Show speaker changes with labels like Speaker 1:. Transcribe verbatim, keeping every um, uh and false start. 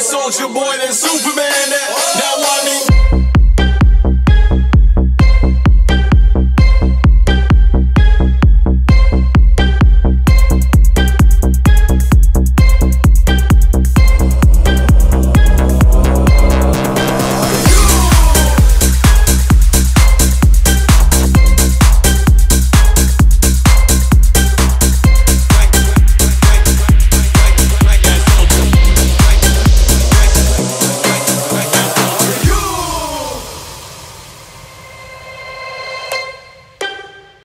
Speaker 1: Soldier Boy than Superman. That, that why me.